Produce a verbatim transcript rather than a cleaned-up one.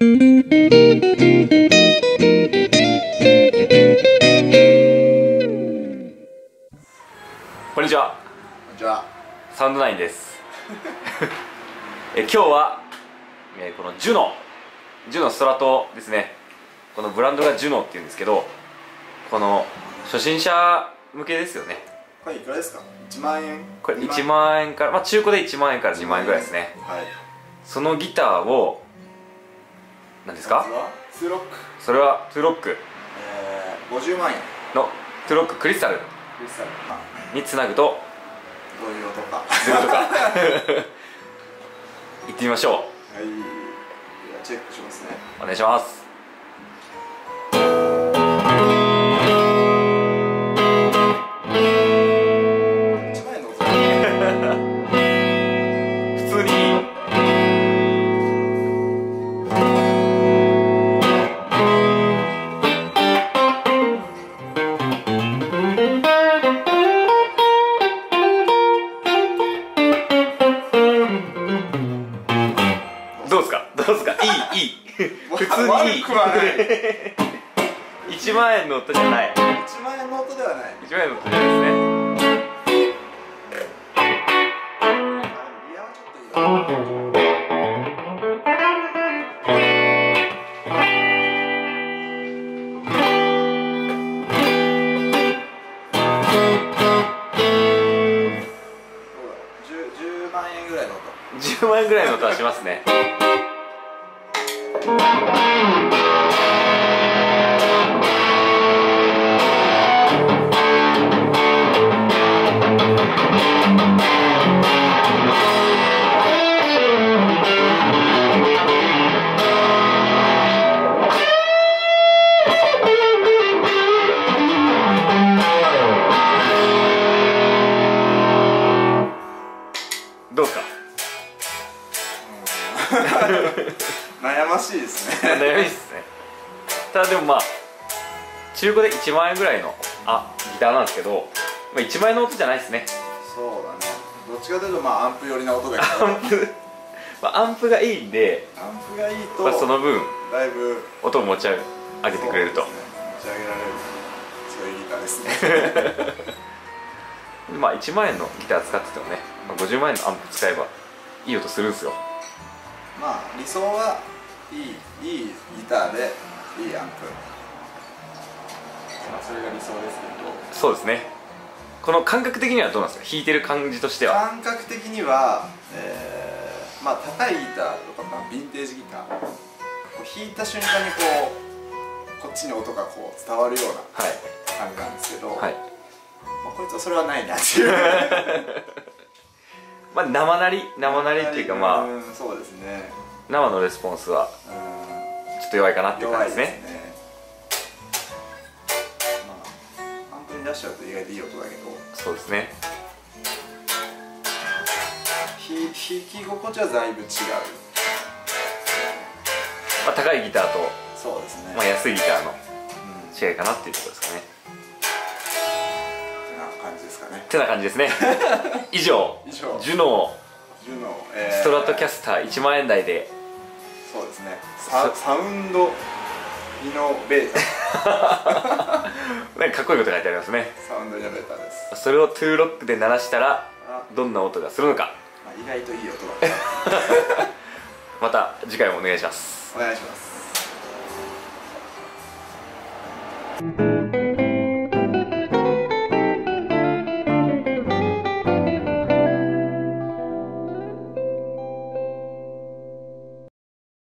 こんにちは。 こんにちは。 サウンドナインです。え今日は、えこのジュノジュノストラトですね。このブランドがジュノっていうんですけど、この初心者向けですよね。 これいくらですか？いちまんえん。 これいちまんえんから、まあ、中古でいちまんえんからにまんえんぐらいですね。 はい。 そのギターを何ですか？ ツーロック。 それはトゥーロック、 えー、ごじゅうまんえんのトゥーロッククリスタルクリスタルにつなぐとどういう音かどういうことか行ってみましょう。 はい、ではチェックしますね。 お願いします。 いちまんえんの音だ普通にどうですか？どうですか？いいいい普通にいい。 悪くはないいちまんえんの音じゃない。 いちまんえんの音ではない。 いちまんえんの音じゃないですね。 リアはちょっといいな。じゅうまんえんぐらいの音。 じゅうまんえんぐらいの音はしますね。どうですか？ 悩ましいですね。 悩みですね。ただでもまあ中古でいちまんえんぐらいのあギターなんですけど、まあ、いちまんえんの音じゃないですね。 そうだね。どっちかというとまあアンプ寄りな音だけどアンプ、まあ、アンプがいいんで、 アンプがいいと、 まあ、その分だいぶ音を持ち上げてくれると、 そうですね、持ち上げられるそういうギターですね。 まあいちまんえんのギター使っててもね、まあ、ごじゅうまんえんのアンプ使えばいい音するんですよ。 まあ理想はいいいいギターでいいアンプ、まあ、それが理想ですけど。 そうですね。この感覚的にはどうなんですか？弾いてる感じとしては。 感覚的には、えー、まあ高いギターとか、まあ、ヴィンテージギターこう弾いた瞬間にこうこっちに音がこう伝わるようなはい感じなんですけど、 はい、 まあ、こいつはそれはないなっていうまあ生鳴り生鳴りっていうか、まあそうですね、 生のレスポンスはうんちょっと弱いかなっていう感じですね。 弱いですね。まあアンプに出しちゃうと意外といい音だけど、 そうですね。 ひ弾き心地はだいぶ違う。 まあ、高いギターと、 そうですね、 まあ、安いギターのうん、 違いかなっていうところですかね。 てな感じですかね。 てな感じですね。以上、 以上ジュノジュノ、 ーえーストラトキャスターいちまんえん台で、 そうですね、ササウンドイノベーターなんかかっこいいこと書いてありますね。 サウンドイノベーターです。 それをトゥーロックで鳴らしたらあ、 どんな音がするのか、 まあ、意外といい音だったまた次回もお願いします。 お願いします。